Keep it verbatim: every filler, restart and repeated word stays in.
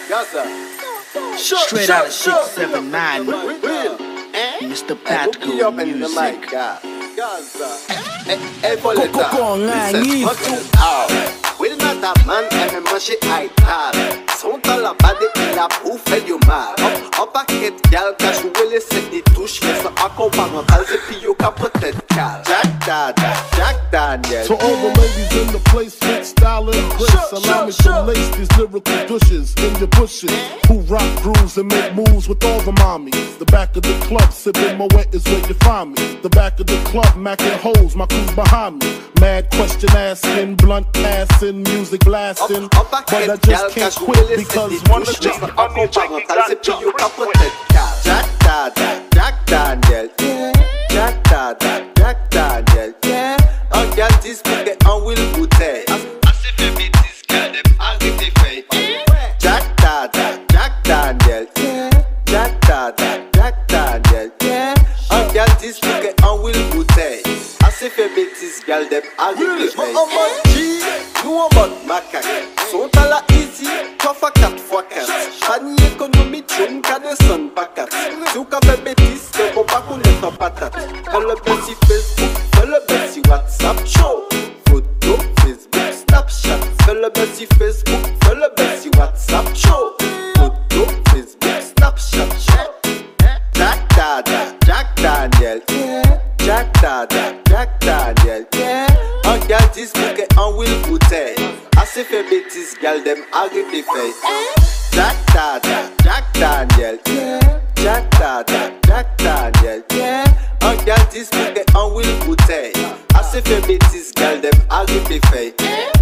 Straight out of six seven nine, Mister PATCO Music. Coco ngani Will not a man aime manger ital. Sont à la bade il a pour faire du mal. Up paquet gal ka jouer les sept des touches. Laisse accompagnement et puis yo ka peut-être cal. Jack Dada, Jack Daniel. To all the ladies in the place, fit style and grace. Allow me to lace these lyrical douches in your bushes. Who rock grooves and make moves with all the mommies. The back of the club, sipping my wet is where you find me. The back of the club, macking holes, my crew's behind me. Mad question asking, blunt passing, music blasting. But I just can't quit because one of the Jack Dada, Jack Daniel. Jack Dada, Jack Daniel. Un gars disputé en will bouteille. Assez fait bêtise, gars dem arrêté fait. Jack Dada, Jack Daniel. Jack Dada, Jack Daniel. Un gars disputé en will bouteille. Assez fait bêtise, gars dem arrêté fait. Nous en mode G, nous en mode macaque. Sont à la easy, trois fois quatre fois quatre. Panier économie, tune, qu'à descendre pas quatre. Si vous avez bêtise, c'est pour pas connaître en patate. Fais le petit Facebook, fais le petit WhatsApp, show. Photo, Facebook, Snapchat. Fais le petit Facebook, fais le petit WhatsApp, show. Photo, Facebook, Snapchat, show. Jack Dada, Jack Daniel. Jack Dada, Jack Daniel. Un gars disputé en will bouteille. Assez fait bêtise, gal dem arrêté fait. Jack Dada, Jack Daniel. Jack Dada, Jack Daniel. Un gars disputé en will bouteille. Assez fait bêtise, gal dem arrêté fait.